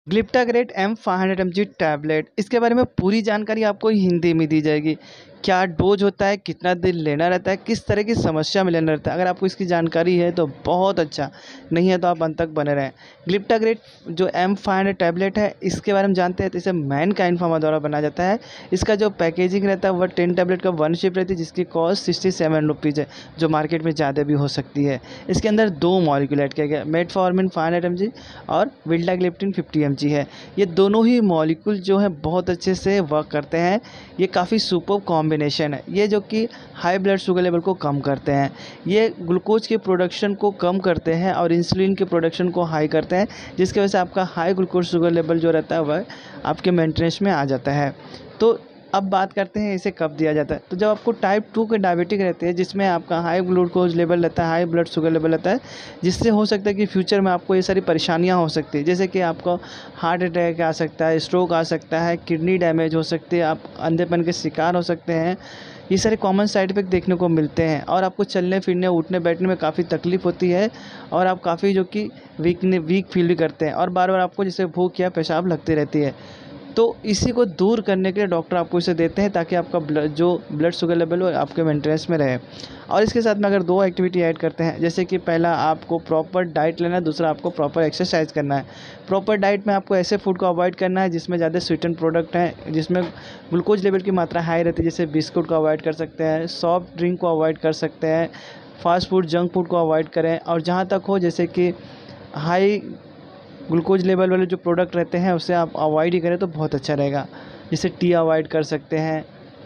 ग्लिप्टाग्रेट M500 mg tablet, इसके बारे में पूरी जानकारी आपको हिंदी में दी जाएगी। क्या डोज होता है, कितना दिन लेना रहता है, किस तरह की समस्या में लेना रहता है। अगर आपको इसकी जानकारी है तो बहुत अच्छा, नहीं है तो आप अंत तक बने रहें। ग्लिप्टाग्रेट जो M500 टैबलेट है, इसके बारे में जानते हैं तो इसे मैनकाइंड फार्मा द्वारा बनाया जाता है। इसका जो पैकेजिंग रहता है वह 10 टैबलेट का 1 शिप रहती है, जिसकी कॉस्ट 67 रुपीज़ है, जो मार्केट में ज़्यादा भी हो सकती है। इसके अंदर 2 मॉलिक्यूल ऐड किया गया, मेटफॉर्मिन 500 mg और विल्डाग्लिप्टिन 50 mg है। ये दोनों ही मॉलिक्यूल जो है बहुत अच्छे से वर्क करते हैं। ये काफ़ी सुपर कॉम्बिनेशन है, ये जो कि हाई ब्लड शुगर लेवल को कम करते हैं, ये ग्लूकोज के प्रोडक्शन को कम करते हैं और इंसुलिन के प्रोडक्शन को हाई करते हैं, जिसकी वजह से आपका हाई ग्लूकोज शुगर लेवल जो रहता है वह आपके मेंटेनेंस में आ जाता है। तो अब बात करते हैं इसे कब दिया जाता है। तो जब आपको टाइप 2 के डायबिटिक रहते हैं, जिसमें आपका हाई ग्लूकोज लेवल रहता है, हाई ब्लड शुगर लेवल रहता है, जिससे हो सकता है कि फ्यूचर में आपको ये सारी परेशानियां हो सकती है, जैसे कि आपको हार्ट अटैक आ सकता है, स्ट्रोक आ सकता है, किडनी डैमेज हो सकती है, आप अंधेपन के शिकार हो सकते हैं। ये सारे कॉमन साइड इफेक्ट देखने को मिलते हैं और आपको चलने फिरने उठने बैठने में काफ़ी तकलीफ होती है और आप काफ़ी जो कि वीक फील भी करते हैं और बार बार आपको जैसे भूख या पेशाब लगती रहती है। तो इसी को दूर करने के लिए डॉक्टर आपको इसे देते हैं, ताकि आपका ब्लड शुगर लेवल हो आपके मेंटेनेंस में रहे। और इसके साथ में अगर 2 एक्टिविटी ऐड करते हैं, जैसे कि पहला आपको प्रॉपर डाइट लेना है, दूसरा आपको प्रॉपर एक्सरसाइज करना है। प्रॉपर डाइट में आपको ऐसे फूड को अवॉइड करना है जिसमें ज़्यादा स्वीटन प्रोडक्ट हैं, जिसमें ग्लूकोज लेवल की मात्रा हाई रहती है, जैसे बिस्कुट को अवॉइड कर सकते हैं, सॉफ्ट ड्रिंक को अवॉइड कर सकते हैं, फास्ट फूड जंक फूड को अवॉइड करें। और जहाँ तक हो जैसे कि हाई ग्लूकोज लेवल वाले जो प्रोडक्ट रहते हैं उसे आप अवॉइड ही करें तो बहुत अच्छा रहेगा। जैसे टी अवॉइड कर सकते हैं,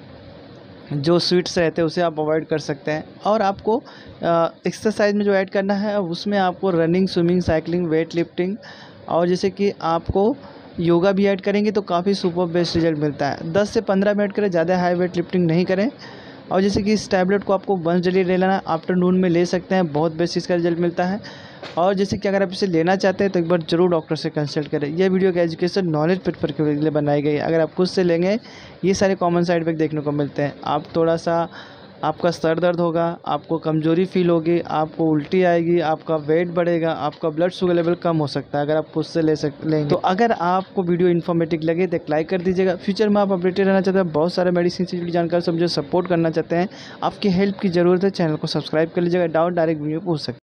जो स्वीट्स रहते हैं उसे आप अवॉइड कर सकते हैं। और आपको एक्सरसाइज में जो ऐड करना है उसमें आपको running, swimming, cycling, weight lifting और जैसे कि आपको योगा भी ऐड करेंगे तो काफ़ी सुपर बेस्ट रिजल्ट मिलता है। 10 से 15 मिनट करें, ज़्यादा हाई वेट लिफ्टिंग नहीं करें। और जैसे कि इस टैबलेट को आपको वंस डेली ले लेना, आफ्टरनून में ले सकते हैं, बहुत बेस्ट इसका रिजल्ट मिलता है। और जैसे कि अगर आप इसे लेना चाहते हैं तो एक बार ज़रूर डॉक्टर से कंसल्ट करें। यह वीडियो का एजुकेशन नॉलेज पर्पज़ के लिए बनाई गई है। अगर आप खुद से लेंगे ये सारे कॉमन साइड इफेक्ट देखने को मिलते हैं। आप थोड़ा सा आपका सर दर्द होगा, आपको कमज़ोरी फील होगी, आपको उल्टी आएगी, आपका वेट बढ़ेगा, आपका ब्लड शुगर लेवल कम हो सकता है अगर आप खुद से लेंगे। तो अगर आपको वीडियो इन्फॉर्मेटिव लगे तो एक लाइक कर दीजिएगा। फ्यूचर में आप अपडेटेड रहना चाहते हैं, बहुत सारे मेडिसिन से जुड़ी जानकारी से मुझे सपोर्ट करना चाहते हैं, आपकी हेल्प की ज़रूरत है, चैनल को सब्सक्राइब कर लीजिएगा। डाउट डायरेक्ट वीडियो पूछ सकते हैं।